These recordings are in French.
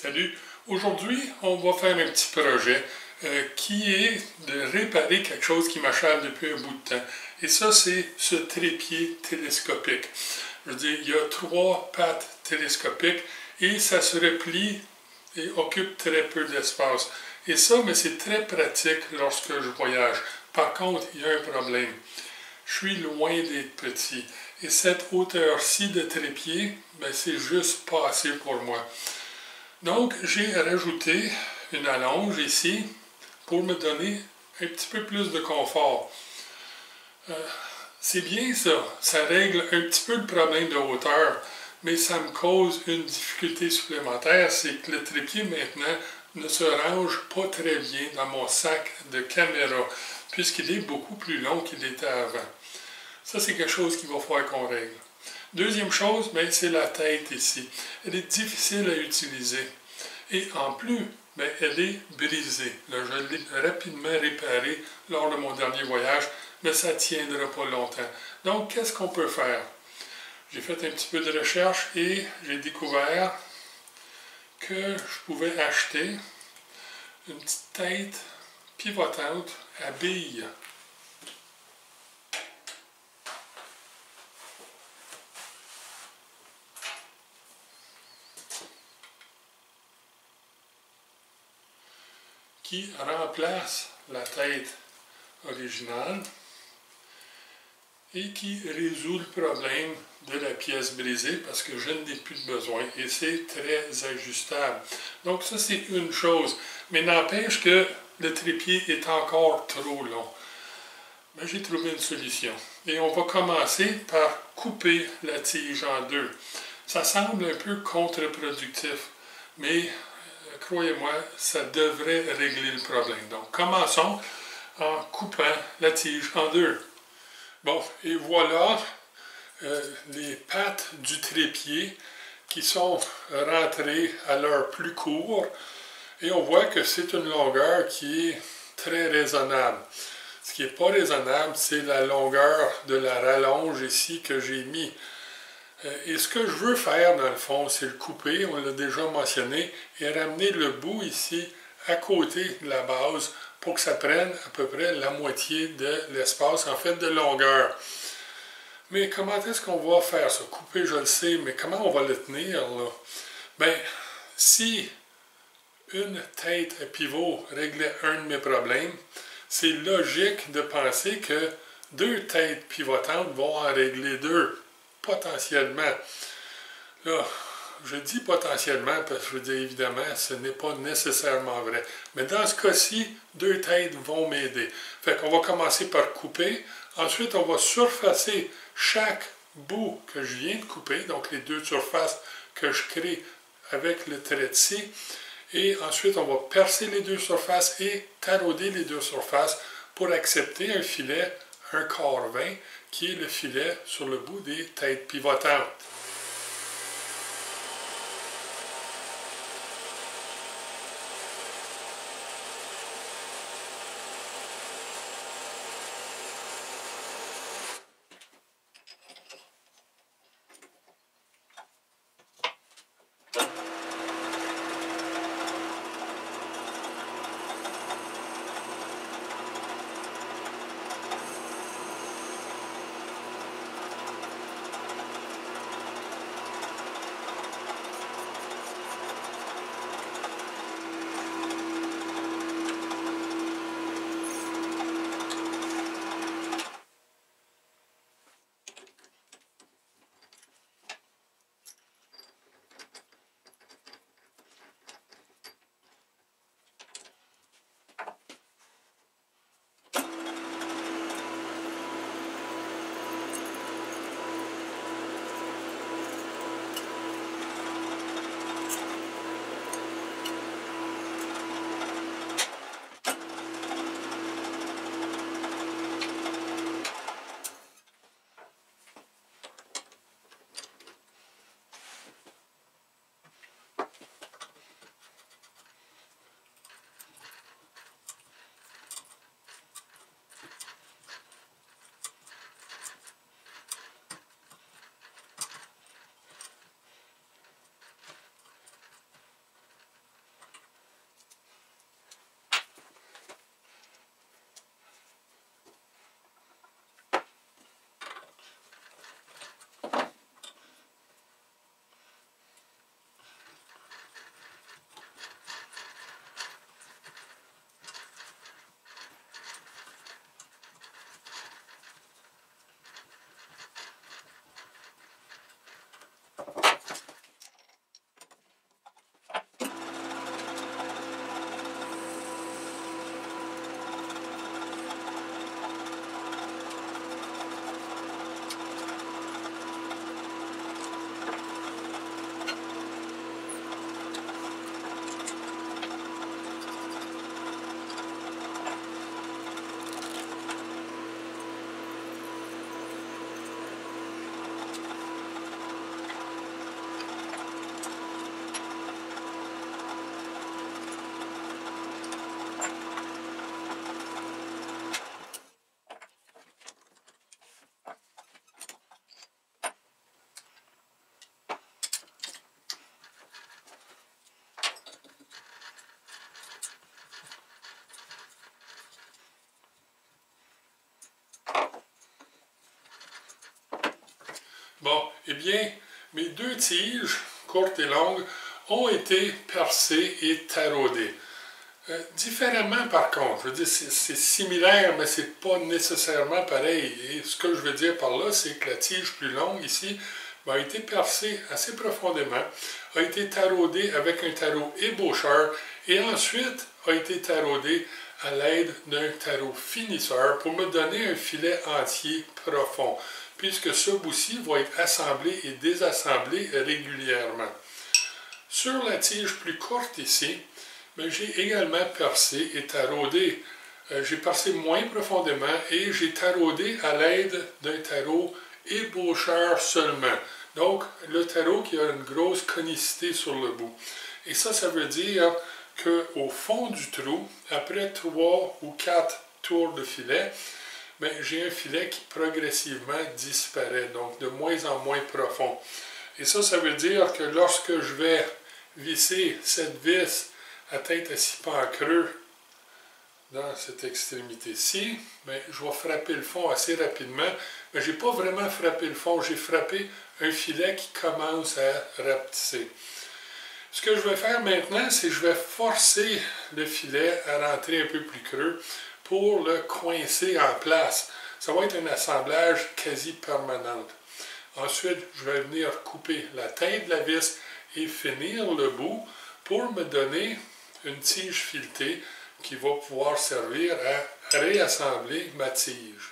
Salut! Aujourd'hui, on va faire un petit projet qui est de réparer quelque chose qui m'achale depuis un bout de temps. Et ça, c'est ce trépied télescopique. Je veux dire, il y a 3 pattes télescopiques et ça se replie et occupe très peu d'espace. Et ça, mais c'est très pratique lorsque je voyage. Par contre, il y a un problème. Je suis loin d'être petit. Et cette hauteur-ci de trépied, ben, c'est juste pas assez pour moi. Donc, j'ai rajouté une allonge ici pour me donner un petit peu plus de confort. C'est bien ça, ça règle un petit peu le problème de hauteur, mais ça me cause une difficulté supplémentaire, c'est que le trépied maintenant ne se range pas très bien dans mon sac de caméra, puisqu'il est beaucoup plus long qu'il était avant. Ça, c'est quelque chose qu'il va falloir qu'on règle. Deuxième chose, ben, c'est la tête ici. Elle est difficile à utiliser. Et en plus, ben, elle est brisée. Là, je l'ai rapidement réparée lors de mon dernier voyage, mais ça ne tiendra pas longtemps. Donc, qu'est-ce qu'on peut faire? J'ai fait un petit peu de recherche et j'ai découvert que je pouvais acheter une petite tête pivotante à billes. Qui remplace la tête originale et qui résout le problème de la pièce brisée parce que je n'ai plus de besoin et c'est très ajustable. Donc ça c'est une chose, mais n'empêche que le trépied est encore trop long. Mais j'ai trouvé une solution et on va commencer par couper la tige en deux. Ça semble un peu contre-productif, mais croyez-moi, ça devrait régler le problème. Donc, commençons en coupant la tige en deux. Bon, et voilà les pattes du trépied qui sont rentrées à leur plus court. Et on voit que c'est une longueur qui est très raisonnable. Ce qui n'est pas raisonnable, c'est la longueur de la rallonge ici que j'ai mis. Et ce que je veux faire, dans le fond, c'est le couper, on l'a déjà mentionné, et ramener le bout ici à côté de la base pour que ça prenne à peu près la moitié de l'espace, en fait, de longueur. Mais comment est-ce qu'on va faire ça? Couper, je le sais, mais comment on va le tenir, là? Bien, si une tête à pivot réglait un de mes problèmes, c'est logique de penser que 2 têtes pivotantes vont en régler 2. Potentiellement. Là, je dis potentiellement parce que je veux dire, évidemment, ce n'est pas nécessairement vrai. Mais dans ce cas-ci, 2 têtes vont m'aider. Fait qu'on va commencer par couper. Ensuite, on va surfacer chaque bout que je viens de couper, donc les 2 surfaces que je crée avec le trait de scie. Et ensuite, on va percer les 2 surfaces et tarauder les 2 surfaces pour accepter un filet, un quart 20, qui est le filet sur le bout des têtes pivotantes. bien, mes deux tiges, courtes et longues, ont été percées et taraudées. Différemment par contre, je veux dire, c'est similaire, mais c'est pas nécessairement pareil. Et ce que je veux dire par là, c'est que la tige plus longue ici a été percée assez profondément, a été taraudée avec un tarot ébaucheur et ensuite a été taraudée à l'aide d'un tarot finisseur pour me donner un filet entier profond, puisque ce bout-ci va être assemblé et désassemblé régulièrement. Sur la tige plus courte ici, j'ai également percé et taraudé. J'ai percé moins profondément et j'ai taraudé à l'aide d'un tarot ébaucheur seulement. Donc, le tarot qui a une grosse conicité sur le bout. Et ça veut dire qu'au fond du trou, après 3 ou 4 tours de filet, j'ai un filet qui progressivement disparaît, donc de moins en moins profond. Et ça veut dire que lorsque je vais visser cette vis à tête à 6 pans creux dans cette extrémité-ci, je vais frapper le fond assez rapidement. Mais je n'ai pas vraiment frappé le fond, j'ai frappé un filet qui commence à rapetisser. Ce que je vais faire maintenant, c'est que je vais forcer le filet à rentrer un peu plus creux pour le coincer en place. Ça va être un assemblage quasi permanent. Ensuite, je vais venir couper la tête de la vis et finir le bout pour me donner une tige filetée qui va pouvoir servir à réassembler ma tige.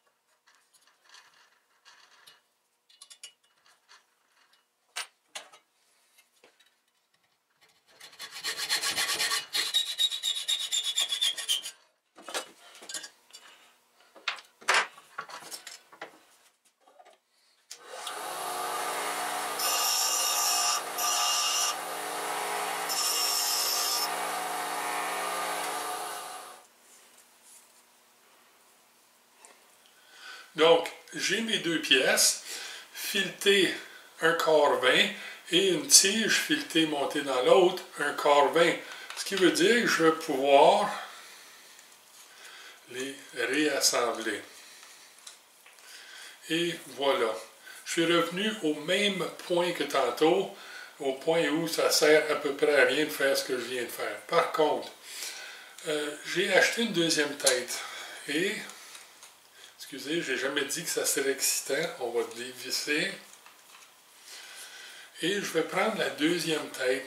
Donc, j'ai mes deux pièces, filetées un quart 20 et une tige filetée montée dans l'autre, un quart 20. Ce qui veut dire que je vais pouvoir les réassembler. Et voilà. Je suis revenu au même point que tantôt, au point où ça sert à peu près à rien de faire ce que je viens de faire. Par contre, j'ai acheté une deuxième tête et... Excusez, je n'ai jamais dit que ça serait excitant. On va dévisser. Et je vais prendre la deuxième tête.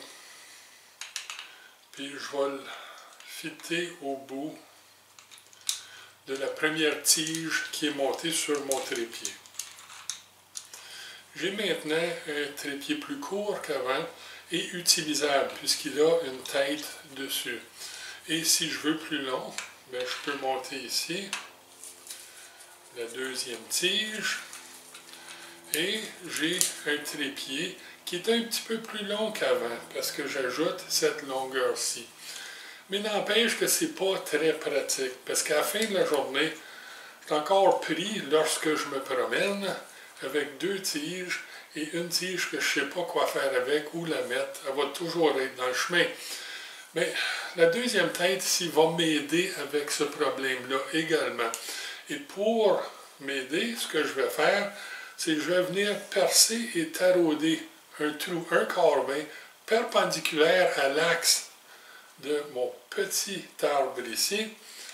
Puis je vais le fitter au bout de la première tige qui est montée sur mon trépied. J'ai maintenant un trépied plus court qu'avant et utilisable puisqu'il a une tête dessus. Et si je veux plus long, je peux monter ici la deuxième tige et j'ai un trépied qui est un petit peu plus long qu'avant parce que j'ajoute cette longueur-ci. Mais n'empêche que c'est pas très pratique parce qu'à la fin de la journée, je suis encore pris lorsque je me promène avec deux tiges et une tige que je ne sais pas quoi faire avec, où la mettre. Elle va toujours être dans le chemin. Mais la deuxième tête ici va m'aider avec ce problème-là également. Et pour m'aider, ce que je vais faire, c'est que je vais venir percer et tarauder un trou, un quart 20, perpendiculaire à l'axe de mon petit arbre ici.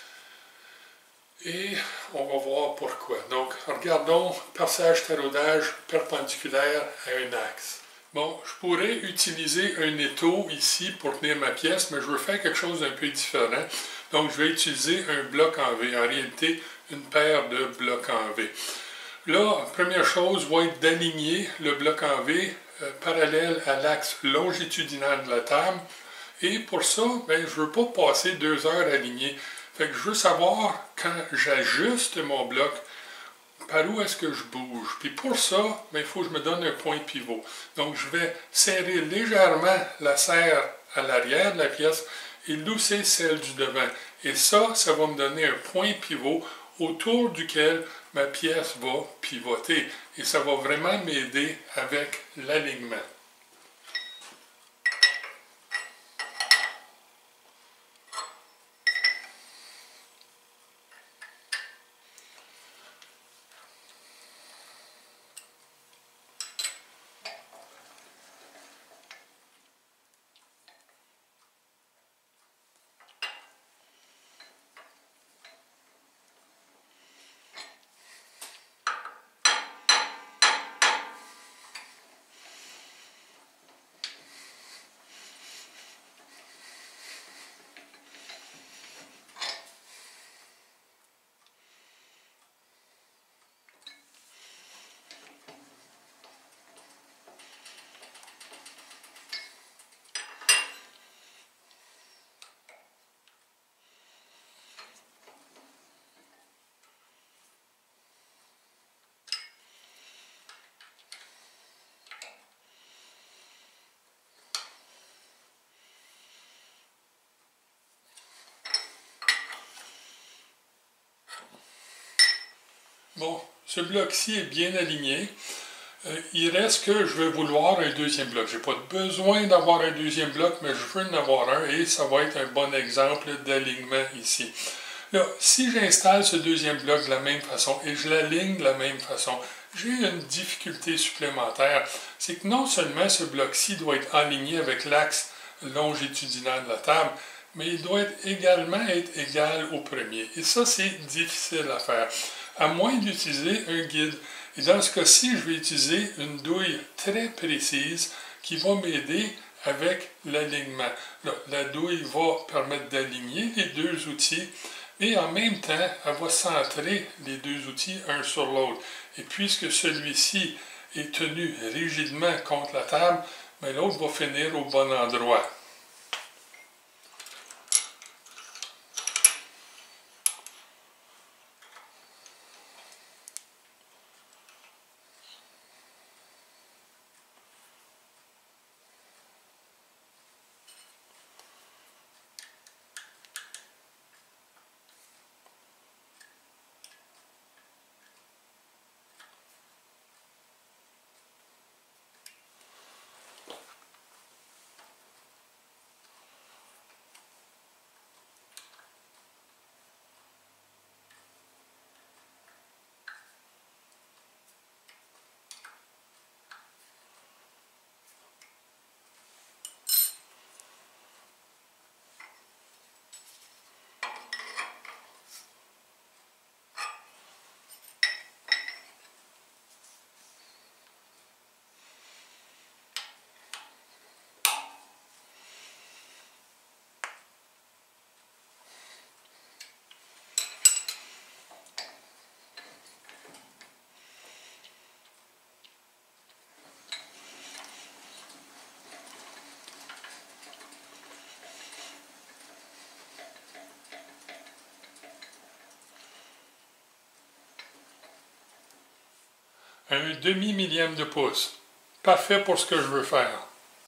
Et on va voir pourquoi. Donc, regardons, perçage, taraudage perpendiculaire à un axe. Bon, je pourrais utiliser un étau ici pour tenir ma pièce, mais je veux faire quelque chose d'un peu différent. Donc, je vais utiliser un bloc en V. En réalité, une paire de blocs en V. Là, première chose va être d'aligner le bloc en V parallèle à l'axe longitudinal de la table. Et pour ça, je ne veux pas passer 2 heures à aligner. Fait que je veux savoir, quand j'ajuste mon bloc, par où est-ce que je bouge. Puis pour ça, il faut que je me donne un point pivot. Donc, je vais serrer légèrement la serre à l'arrière de la pièce et lousser celle du devant. Et ça va me donner un point pivot autour duquel ma pièce va pivoter. Et ça va vraiment m'aider avec l'alignement. Bon, ce bloc-ci est bien aligné. Il reste que je vais vouloir un deuxième bloc. Je n'ai pas besoin d'avoir un deuxième bloc, mais je veux en avoir un et ça va être un bon exemple d'alignement ici. Là, si j'installe ce deuxième bloc de la même façon et je l'aligne de la même façon, j'ai une difficulté supplémentaire. C'est que non seulement ce bloc-ci doit être aligné avec l'axe longitudinal de la table, mais il doit également être égal au premier. Et ça, c'est difficile à faire, à moins d'utiliser un guide. Et dans ce cas-ci, je vais utiliser une douille très précise qui va m'aider avec l'alignement. La douille va permettre d'aligner les deux outils et en même temps, elle va centrer les deux outils un sur l'autre. Et puisque celui-ci est tenu rigidement contre la table, l'autre va finir au bon endroit. Un demi-millième de pouce. Parfait pour ce que je veux faire.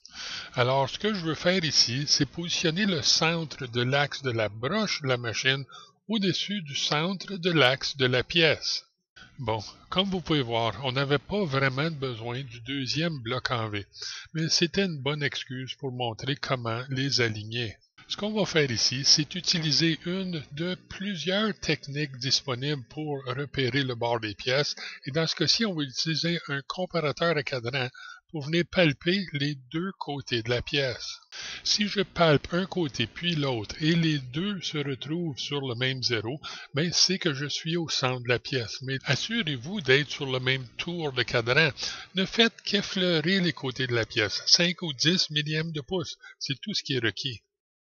Alors, ce que je veux faire ici, c'est positionner le centre de l'axe de la broche de la machine au-dessus du centre de l'axe de la pièce. Bon, comme vous pouvez voir, on n'avait pas vraiment besoin du deuxième bloc en V, mais c'était une bonne excuse pour montrer comment les aligner. Ce qu'on va faire ici, c'est utiliser une de plusieurs techniques disponibles pour repérer le bord des pièces, et dans ce cas-ci, on va utiliser un comparateur à cadran pour venir palper les deux côtés de la pièce. Si je palpe un côté puis l'autre et les deux se retrouvent sur le même zéro, c'est que je suis au centre de la pièce. Mais assurez-vous d'être sur le même tour de cadran. Ne faites qu'effleurer les côtés de la pièce, 5 ou 10 millièmes de pouce, c'est tout ce qui est requis.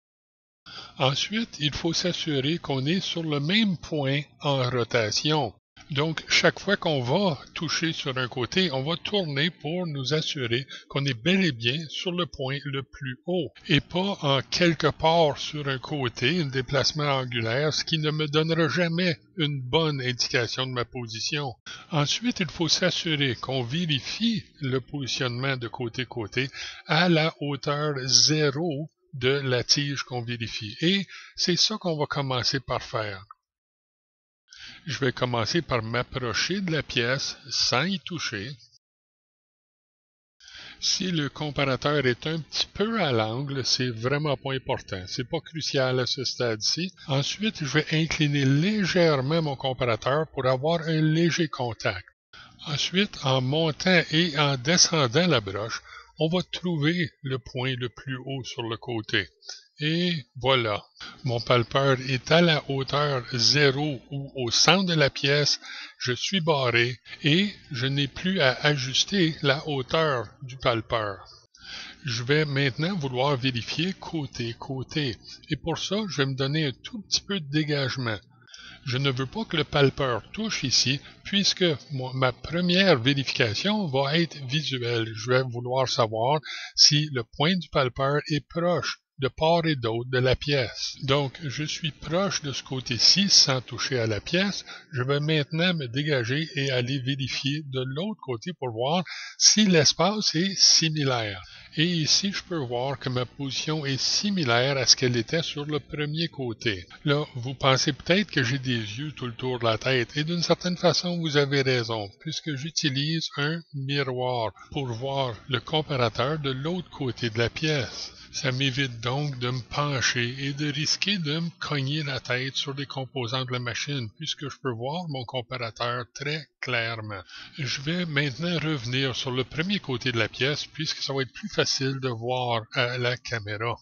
Ensuite, il faut s'assurer qu'on est sur le même point en rotation. Donc, chaque fois qu'on va toucher sur un côté, on va tourner pour nous assurer qu'on est bel et bien sur le point le plus haut et pas en quelque part sur un côté, un déplacement angulaire, ce qui ne me donnera jamais une bonne indication de ma position. Ensuite, il faut s'assurer qu'on vérifie le positionnement de côté-côté à la hauteur 0 de la tige qu'on vérifie. Et c'est ça qu'on va commencer par faire. Je vais commencer par m'approcher de la pièce sans y toucher. Si le comparateur est un petit peu à l'angle, c'est vraiment pas important. C'est pas crucial à ce stade-ci. Ensuite, je vais incliner légèrement mon comparateur pour avoir un léger contact. Ensuite, en montant et en descendant la broche, on va trouver le point le plus haut sur le côté. Et voilà, mon palpeur est à la hauteur 0 ou au centre de la pièce, je suis barré et je n'ai plus à ajuster la hauteur du palpeur. Je vais maintenant vouloir vérifier côté-côté et pour ça, je vais me donner un tout petit peu de dégagement. Je ne veux pas que le palpeur touche ici, puisque ma première vérification va être visuelle. Je vais vouloir savoir si le point du palpeur est proche de part et d'autre de la pièce. Donc, je suis proche de ce côté-ci sans toucher à la pièce. Je vais maintenant me dégager et aller vérifier de l'autre côté pour voir si l'espace est similaire. Et ici, je peux voir que ma position est similaire à ce qu'elle était sur le premier côté. Là, vous pensez peut-être que j'ai des yeux tout le tour de la tête, et d'une certaine façon, vous avez raison, puisque j'utilise un miroir pour voir le comparateur de l'autre côté de la pièce. Ça m'évite donc de me pencher et de risquer de me cogner la tête sur les composants de la machine, puisque je peux voir mon comparateur très clairement. Je vais maintenant revenir sur le premier côté de la pièce, puisque ça va être plus facile de voir à la caméra.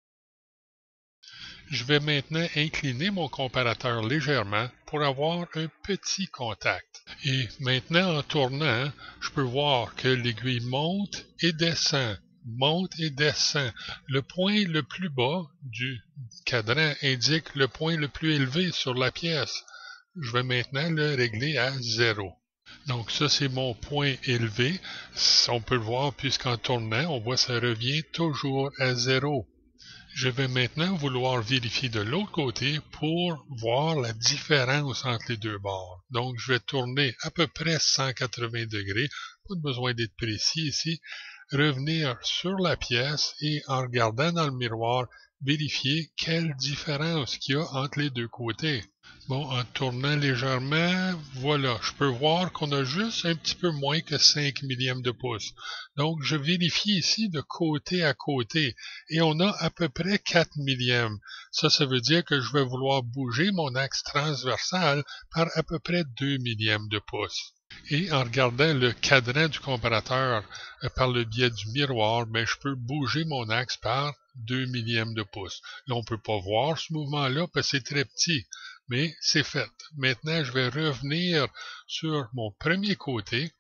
Je vais maintenant incliner mon comparateur légèrement pour avoir un petit contact. Et maintenant, en tournant, je peux voir que l'aiguille monte et descend. Monte et descend. Le point le plus bas du cadran indique le point le plus élevé sur la pièce. Je vais maintenant le régler à 0. Donc ça, c'est mon point élevé. On peut le voir puisqu'en tournant, on voit que ça revient toujours à 0. Je vais maintenant vouloir vérifier de l'autre côté pour voir la différence entre les deux bords. Donc, je vais tourner à peu près 180 degrés. Pas besoin d'être précis ici. Revenir sur la pièce et en regardant dans le miroir, vérifier quelle différence qu'il y a entre les deux côtés. Bon, en tournant légèrement, voilà, je peux voir qu'on a juste un petit peu moins que 5 millièmes de pouce. Donc, je vérifie ici de côté à côté et on a à peu près 4 millièmes. Ça veut dire que je vais vouloir bouger mon axe transversal par à peu près 2 millièmes de pouce. Et en regardant le cadran du comparateur par le biais du miroir, je peux bouger mon axe par 2 millièmes de pouce. Là, on ne peut pas voir ce mouvement-là parce que c'est très petit, mais c'est fait. Maintenant, je vais revenir sur mon premier côté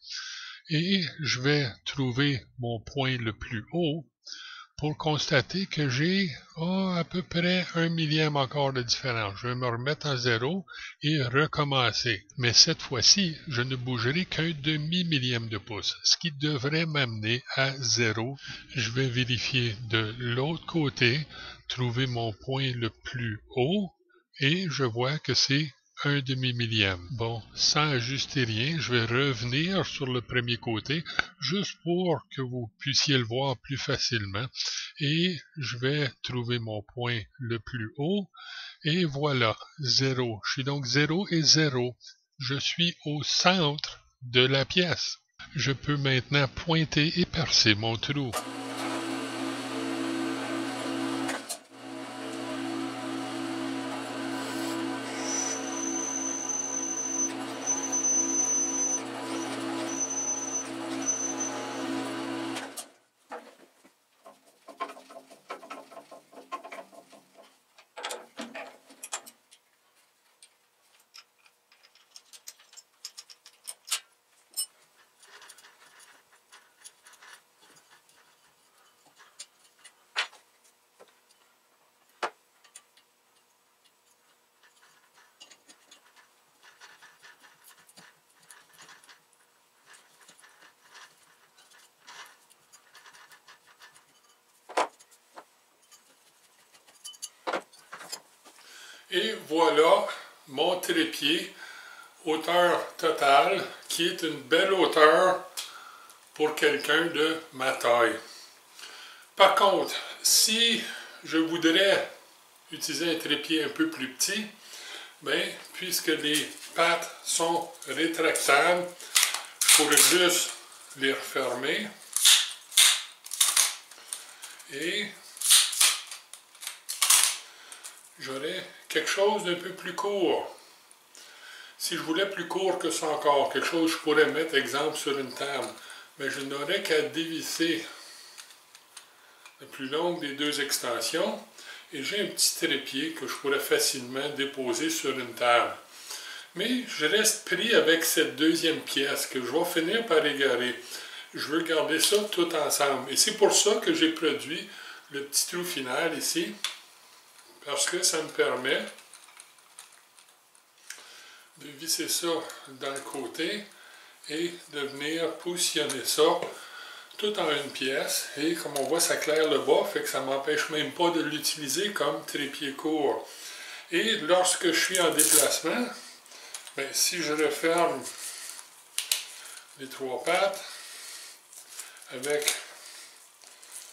et je vais trouver mon point le plus haut pour constater que j'ai à peu près 1 millième encore de différence. Je vais me remettre à 0 et recommencer. Mais cette fois-ci, je ne bougerai qu'un demi-millième de pouce, ce qui devrait m'amener à 0. Je vais vérifier de l'autre côté, trouver mon point le plus haut, et je vois que c'est un demi-millième. Bon, sans ajuster rien, je vais revenir sur le premier côté, juste pour que vous puissiez le voir plus facilement. Et je vais trouver mon point le plus haut. Et voilà, 0. Je suis donc 0 et 0. Je suis au centre de la pièce. Je peux maintenant pointer et percer mon trou. Et voilà mon trépied, hauteur totale, qui est une belle hauteur pour quelqu'un de ma taille. Par contre, si je voudrais utiliser un trépied un peu plus petit, puisque les pattes sont rétractables, je pourrais juste les refermer et j'aurais quelque chose d'un peu plus court. Si je voulais plus court que ça encore, quelque chose que je pourrais mettre, exemple, sur une table, mais je n'aurais qu'à dévisser la plus longue des deux extensions et j'ai un petit trépied que je pourrais facilement déposer sur une table. Mais je reste pris avec cette deuxième pièce que je vais finir par égarer. Je veux garder ça tout ensemble. Et c'est pour ça que j'ai produit le petit trou final ici, parce que ça me permet de visser ça dans le côté et de venir positionner ça tout en une pièce. Et comme on voit, ça claire le bas, fait que ça ne m'empêche même pas de l'utiliser comme trépied court. Et lorsque je suis en déplacement, si je referme les trois pattes avec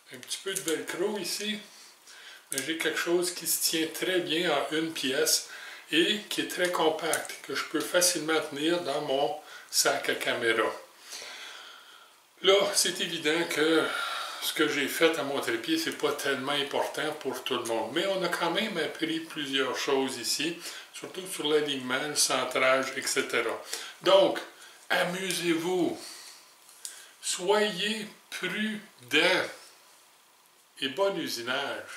un petit peu de velcro ici, mais j'ai quelque chose qui se tient très bien en une pièce et qui est très compact, que je peux facilement tenir dans mon sac à caméra. Là, c'est évident que ce que j'ai fait à mon trépied, c'est pas tellement important pour tout le monde. Mais on a quand même appris plusieurs choses ici, surtout sur l'alignement, le centrage, etc. Donc, amusez-vous. Soyez prudents et bon usinage.